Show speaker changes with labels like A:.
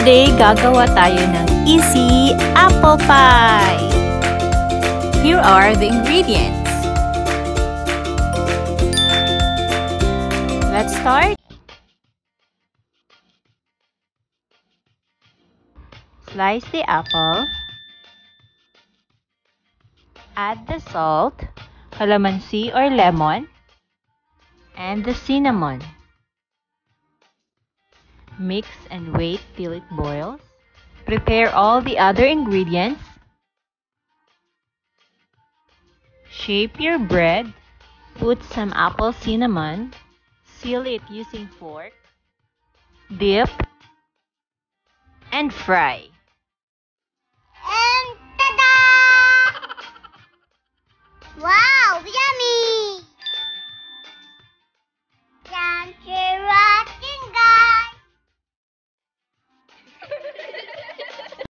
A: Today, gagawa tayo ng easy apple pie. Here are the ingredients. Let's start. Slice the apple. Add the salt, kalamansi or lemon, and the cinnamon. Mix and wait till it boils. Prepare all the other ingredients. Shape your bread. Put some apple cinnamon. Seal it using fork. Dip and fry.